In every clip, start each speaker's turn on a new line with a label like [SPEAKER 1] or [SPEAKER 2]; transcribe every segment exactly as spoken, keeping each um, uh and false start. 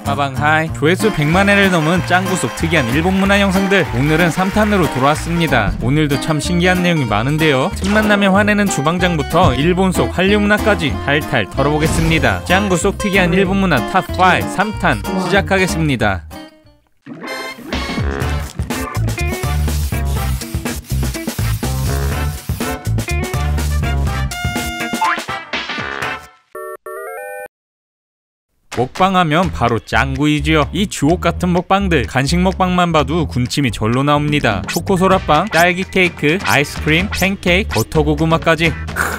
[SPEAKER 1] 빠방 하이. 조회수 백만 회를 넘은 짱구 속 특이한 일본 문화 영상들, 오늘은 삼 탄으로 돌아왔습니다. 오늘도 참 신기한 내용이 많은데요. 틈만 나면 화내는 주방장부터 일본 속 한류 문화까지 탈탈 털어보겠습니다. 짱구 속 특이한 일본 문화 탑 오 삼 탄 시작하겠습니다. 먹방하면 바로 짱구이지요. 이 주옥같은 먹방들, 간식 먹방만 봐도 군침이 절로 나옵니다. 초코소라빵, 딸기 케이크, 아이스크림, 팬케이크, 버터고구마까지.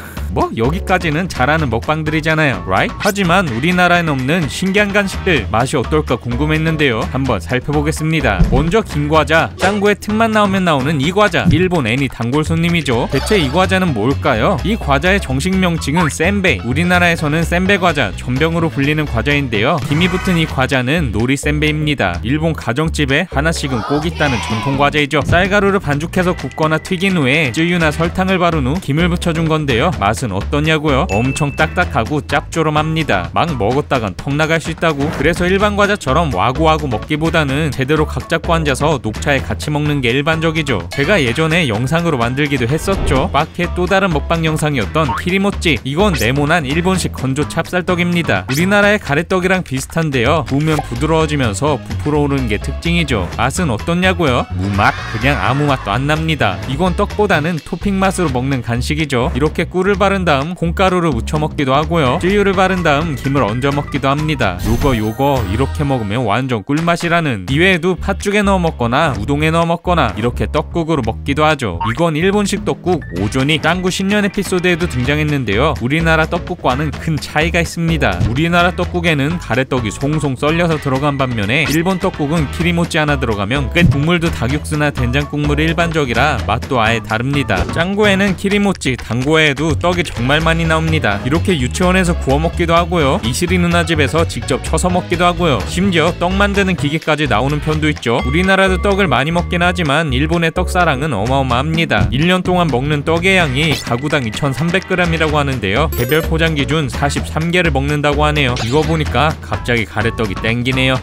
[SPEAKER 1] 뭐 여기까지는 잘하는 먹방들이잖아요, right? 하지만 우리나라엔 없는 신기한 간식들 맛이 어떨까 궁금했는데요. 한번 살펴보겠습니다. 먼저 김과자. 짱구의 틈만 나오면 나오는 이 과자, 일본 애니 단골 손님이죠. 대체 이 과자는 뭘까요? 이 과자의 정식 명칭은 센베이, 우리나라에서는 센베 과자, 전병으로 불리는 과자인데요. 김이 붙은 이 과자는 노리 센베이입니다. 일본 가정집에 하나씩은 꼭 있다는 전통 과자이죠. 쌀가루를 반죽해서 굽거나 튀긴 후에 쯔유나 설탕을 바른 후 김을 붙여준 건데요. 맛은 어떠냐고요? 엄청 딱딱하고 짭조름합니다. 막 먹었다간 턱 나갈 수 있다고. 그래서 일반 과자처럼 와구와구 먹기보다는 제대로 각 잡고 앉아서 녹차에 같이 먹는 게 일반적이죠. 제가 예전에 영상으로 만들기도 했었죠. 빡의 또 다른 먹방 영상이었던 키리모찌. 이건 네모난 일본식 건조 찹쌀떡입니다. 우리나라의 가래떡이랑 비슷한데요. 구우면 부드러워지면서 부풀어 오르는 게 특징이죠. 맛은 어떠냐고요? 무맛? 그냥 아무 맛도 안 납니다. 이건 떡보다는 토핑 맛으로 먹는 간식이죠. 이렇게 꿀을 바른 다음 콩가루를 묻혀 먹기도 하고요. 쯔유를 바른 다음 김을 얹어 먹기도 합니다. 요거 요거 이렇게 먹으면 완전 꿀맛이라는. 이외에도 팥죽에 넣어 먹거나 우동에 넣어 먹거나 이렇게 떡국으로 먹기도 하죠. 이건 일본식 떡국 오조니. 짱구 신년 에피소드에도 등장했는데요. 우리나라 떡국과는 큰 차이가 있습니다. 우리나라 떡국에는 가래떡이 송송 썰려서 들어간 반면에 일본 떡국은 키리모찌 하나 들어가면 끝. 국물도 닭육수나 된장국물이 일반적이라 맛도 아예 다릅니다. 짱구에는 키리모찌, 당구에도 떡이 정말 많이 나옵니다. 이렇게 유치원에서 구워 먹기도 하고요. 이시리 누나 집에서 직접 쳐서 먹기도 하고요. 심지어 떡 만드는 기계까지 나오는 편도 있죠. 우리나라도 떡을 많이 먹긴 하지만 일본의 떡사랑은 어마어마합니다. 일 년 동안 먹는 떡의 양이 가구당 이천삼백 그램이라고 하는데요. 개별 포장 기준 사십삼 개를 먹는다고 하네요. 이거 보니까 갑자기 가래떡이 땡기네요.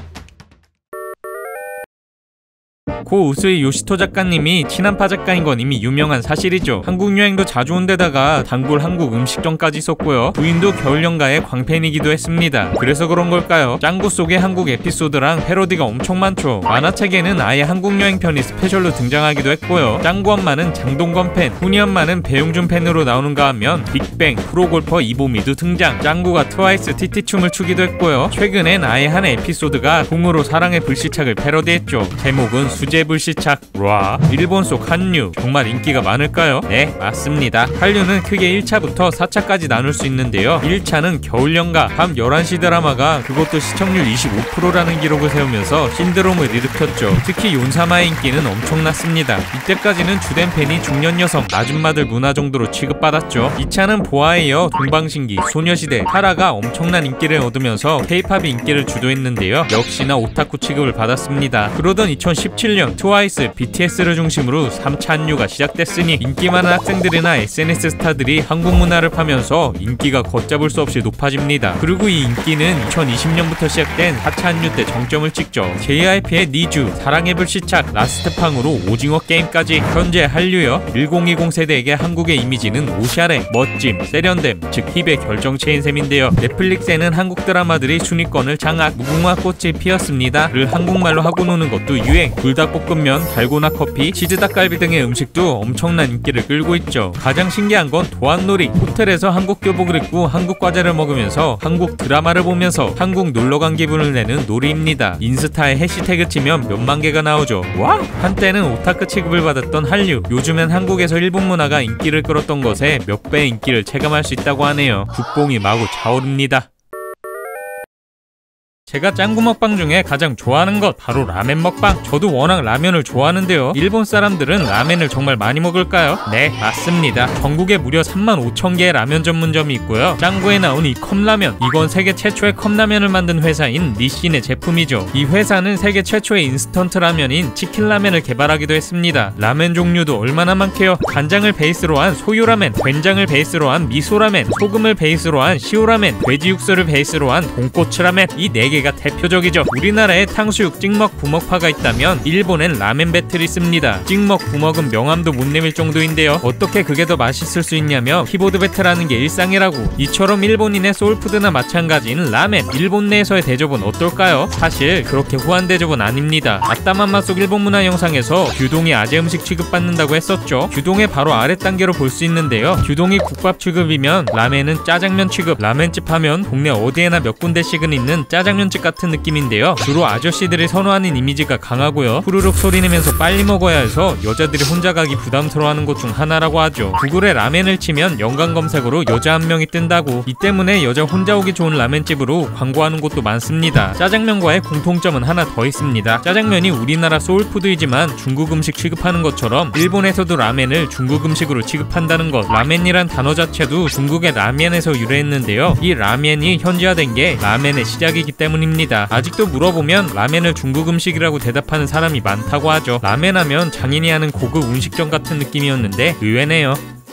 [SPEAKER 1] 고 우스의 요시토 작가님이 친한파 작가인 건 이미 유명한 사실이죠. 한국 여행도 자주 온 데다가 단골 한국 음식점까지 있었고요. 부인도 겨울연가의 광팬이기도 했습니다. 그래서 그런 걸까요? 짱구 속의 한국 에피소드랑 패러디가 엄청 많죠. 만화책에는 아예 한국 여행 편이 스페셜로 등장하기도 했고요. 짱구 엄마는 장동건 팬, 훈이 엄마는 배용준 팬으로 나오는가 하면 빅뱅, 프로골퍼 이보미도 등장. 짱구가 트와이스 티티춤을 추기도 했고요. 최근엔 아예 한 에피소드가 궁으로 사랑의 불시착을 패러디했죠. 제목은 수제 불시착. 와, 일본 속 한류 정말 인기가 많을까요? 네, 맞습니다. 한류는 크게 일 차부터 사 차까지 나눌 수 있는데요. 일 차는 겨울연가, 밤 열한 시 드라마가 그것도 시청률 이십오 퍼센트라는 기록을 세우면서 신드롬을 일으켰죠. 특히 욘사마의 인기는 엄청났습니다. 이때까지는 주된 팬이 중년 여성, 아줌마들 문화 정도로 취급받았죠. 이 차는 보아에 이어 동방신기, 소녀시대, 타라가 엄청난 인기를 얻으면서 케이팝이 인기를 주도했는데요. 역시나 오타쿠 취급을 받았습니다. 그러던 이천십칠 년 트와이스, 비티에스를 중심으로 삼 차 한류가 시작됐으니 인기 많은 학생들이나 에스엔에스 스타들이 한국 문화를 파면서 인기가 걷잡을 수 없이 높아집니다. 그리고 이 인기는 이천이십 년부터 시작된 사 차 한류 때 정점을 찍죠. 제이와이피의 니쥬, 사랑의 불시착, 라스트팡으로 오징어 게임까지. 현재 한류여 천이십 세대에게 한국의 이미지는 오샤레, 멋짐, 세련됨, 즉 힙의 결정체인 셈인데요. 넷플릭스에는 한국 드라마들이 순위권을 장악. 무궁화 꽃이 피었습니다를 한국말로 하고 노는 것도 유행. 불닭볶음면, 달고나 커피, 치즈 닭갈비 등의 음식도 엄청난 인기를 끌고 있죠. 가장 신기한 건 도안놀이. 호텔에서 한국 교복을 입고 한국 과자를 먹으면서 한국 드라마를 보면서 한국 놀러간 기분을 내는 놀이입니다. 인스타에 해시태그 치면 몇만 개가 나오죠. 와! 한때는 오타쿠 취급을 받았던 한류, 요즘엔 한국에서 일본 문화가 인기를 끌었던 것에 몇 배의 인기를 체감할 수 있다고 하네요. 국뽕이 마구 차오릅니다. 제가 짱구 먹방 중에 가장 좋아하는 것 바로 라멘 먹방. 저도 워낙 라면을 좋아하는데요. 일본 사람들은 라멘을 정말 많이 먹을까요? 네, 맞습니다. 전국에 무려 삼만 오천 개의 라면 전문점이 있고요. 짱구에 나온 이 컵라면, 이건 세계 최초의 컵라면을 만든 회사인 니신의 제품이죠. 이 회사는 세계 최초의 인스턴트 라면인 치킨라면을 개발하기도 했습니다. 라면 종류도 얼마나 많게요. 간장을 베이스로 한 소유라멘, 된장을 베이스로 한 미소라멘, 소금을 베이스로 한 시오라멘, 돼지 육수를 베이스로 한 돈코츠라멘, 이 네 개 가게가 대표적이죠. 우리나라에 탕수육, 찍먹, 부먹파가 있다면 일본엔 라멘 배틀이 있습니다. 찍먹, 부먹은 명함도 못 내밀 정도인데요. 어떻게 그게 더 맛있을 수 있냐며 키보드 배틀하는 게 일상이라고. 이처럼 일본인의 소울푸드나 마찬가지인 라멘, 일본 내에서의 대접은 어떨까요? 사실 그렇게 후한 대접은 아닙니다. 아따맘마 속 일본 문화 영상에서 규동이 아재 음식 취급받는다고 했었죠. 규동의 바로 아래 단계로 볼 수 있는데요. 규동이 국밥 취급이면 라멘은 짜장면 취급. 라멘집 하면 동네 어디에나 몇 군데씩은 있는 짜장면집 같은 느낌인데요. 주로 아저씨들이 선호하는 이미지가 강하고요. 후루룩 소리내면서 빨리 먹어야 해서 여자들이 혼자 가기 부담스러워하는 곳 중 하나라고 하죠. 구글에 라멘을 치면 연관 검색어로 여자 한 명이 뜬다고. 이 때문에 여자 혼자 오기 좋은 라멘집으로 광고하는 곳도 많습니다. 짜장면과의 공통점은 하나 더 있습니다. 짜장면이 우리나라 소울푸드이지만 중국 음식 취급하는 것처럼 일본에서도 라멘을 중국 음식으로 취급한다는 것. 라멘이란 단어 자체도 중국의 라면에서 유래했는데요. 이 라멘이 현지화된 게 라멘의 시작이기 때문입니다. 아직도 물어보면 라멘을 중국 음식이라고 대답하는 사람이 많다고 하죠. 라멘 하면 장인이 하는 고급 음식점 같은 느낌이었는데 의외네요.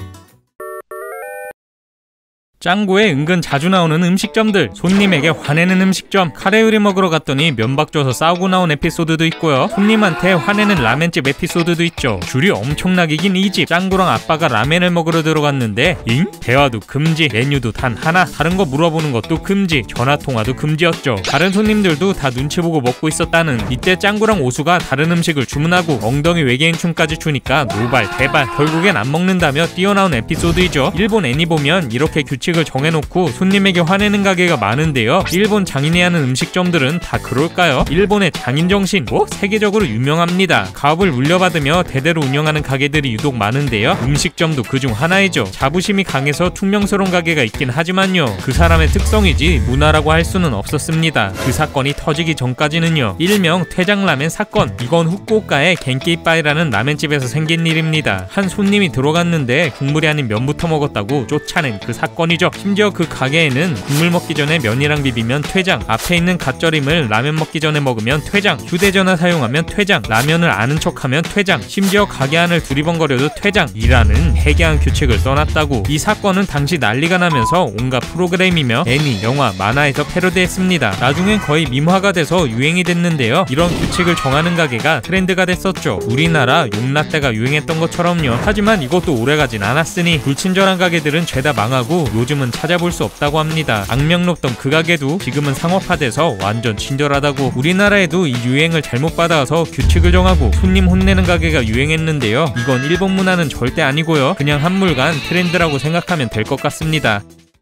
[SPEAKER 1] 짱구에 은근 자주 나오는 음식점들, 손님에게 화내는 음식점. 카레 요리 먹으러 갔더니 면박 줘서 싸우고 나온 에피소드도 있고요. 손님한테 화내는 라멘집 에피소드도 있죠. 줄이 엄청나게 긴 이 집. 짱구랑 아빠가 라멘을 먹으러 들어갔는데 잉? 대화도 금지, 메뉴도 단 하나, 다른 거 물어보는 것도 금지, 전화통화도 금지였죠. 다른 손님들도 다 눈치 보고 먹고 있었다는. 이때 짱구랑 오수가 다른 음식을 주문하고 엉덩이 외계인춤까지 추니까 노발 대발. 결국엔 안 먹는다며 뛰어나온 에피소드이죠. 일본 애니 보면 이렇게 규칙을 정해놓고 손님에게 화내는 가게가 많은데요. 일본 장인이 하는 음식점들은 다 그럴까요? 일본의 장인정신, 뭐 세계적으로 유명합니다. 가업을 물려받으며 대대로 운영하는 가게들이 유독 많은데요. 음식점도 그중 하나이죠. 자부심이 강해서 퉁명스러운 가게가 있긴 하지만요. 그 사람의 특성이지 문화라고 할 수는 없었습니다. 그 사건이 터지기 전까지는요. 일명 퇴장라멘 사건. 이건 후쿠오카의 겐키이빠이라는 라멘집에서 생긴 일입니다. 한 손님이 들어갔는데 국물이 아닌 면부터 먹었다고 쫓아낸 그 사건이죠. 심지어 그 가게에는 국물 먹기 전에 면이랑 비비면 퇴장, 앞에 있는 갓절임을 라면 먹기 전에 먹으면 퇴장, 휴대전화 사용하면 퇴장, 라면을 아는 척하면 퇴장, 심지어 가게 안을 두리번거려도 퇴장이라는 해괴한 규칙을 써놨다고. 이 사건은 당시 난리가 나면서 온갖 프로그램이며 애니, 영화, 만화에서 패러디했습니다. 나중엔 거의 밈화가 돼서 유행이 됐는데요. 이런 규칙을 정하는 가게가 트렌드가 됐었죠. 우리나라 용라떼가 유행했던 것처럼요. 하지만 이것도 오래가진 않았으니 불친절한 가게들은 죄다 망하고 요즘은 찾아볼 수 없다고 합니다. 악명 높던 그 가게도 지금은 상업화돼서 완전 친절하다고. 우리나라에도 이 유행을 잘못 받아서 규칙을 정하고 손님 혼내는 가게가 유행했는데요. 이건 일본 문화는 절대 아니고요. 그냥 한물간 트렌드라고 생각하면 될 것 같습니다.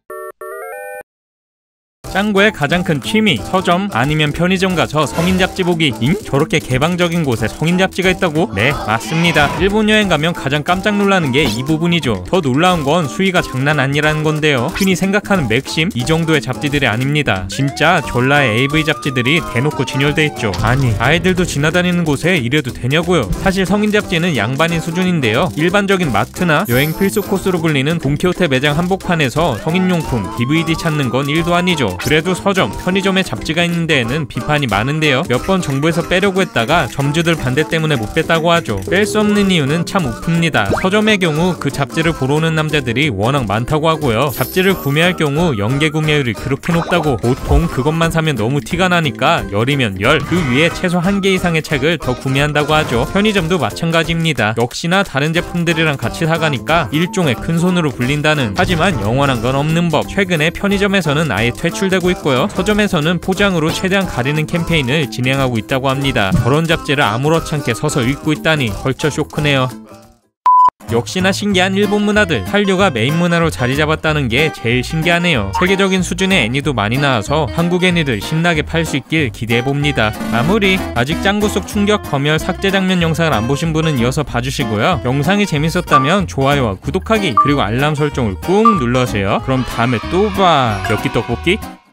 [SPEAKER 1] 짱구의 가장 큰 취미, 서점 아니면 편의점 가서 성인 잡지 보기. 잉? 저렇게 개방적인 곳에 성인 잡지가 있다고? 네, 맞습니다. 일본 여행 가면 가장 깜짝 놀라는 게 이 부분이죠. 더 놀라운 건 수위가 장난 아니라는 건데요. 흔히 생각하는 맥심, 이 정도의 잡지들이 아닙니다. 진짜 전라의 에이브이 잡지들이 대놓고 진열돼 있죠. 아니, 아이들도 지나다니는 곳에 이래도 되냐고요. 사실 성인 잡지는 양반인 수준인데요. 일반적인 마트나 여행 필수 코스로 불리는 돈키호테 매장 한복판에서 성인용품, 디브이디 찾는 건 일도 아니죠. 그래도 서점, 편의점에 잡지가 있는 데에는 비판이 많은데요. 몇 번 정부에서 빼려고 했다가 점주들 반대 때문에 못 뺐다고 하죠. 뺄 수 없는 이유는 참 우프입니다. 서점의 경우 그 잡지를 보러 오는 남자들이 워낙 많다고 하고요. 잡지를 구매할 경우 연계 구매율이 그렇게 높다고. 보통 그것만 사면 너무 티가 나니까 열이면 열, 그 위에 최소 한 개 이상의 책을 더 구매한다고 하죠. 편의점도 마찬가지입니다. 역시나 다른 제품들이랑 같이 사가니까 일종의 큰손으로 불린다는. 하지만 영원한 건 없는 법. 최근에 편의점에서는 아예 퇴출되고 있고요. 서점에서는 포장으로 최대한 가리는 캠페인을 진행하고 있다고 합니다. 저런 잡지를 아무렇지 않게 서서 읽고 있다니 벌써 쇼크네요. 역시나 신기한 일본 문화들. 한류가 메인 문화로 자리 잡았다는 게 제일 신기하네요. 세계적인 수준의 애니도 많이 나와서 한국 애니들 신나게 팔 수 있길 기대해봅니다. 마무리. 아직 짱구 속 충격 검열 삭제 장면 영상을 안 보신 분은 이어서 봐주시고요. 영상이 재밌었다면 좋아요와 구독하기 그리고 알람 설정을 꾹 눌러주세요. 그럼 다음에 또 봐. 엽기 떡볶이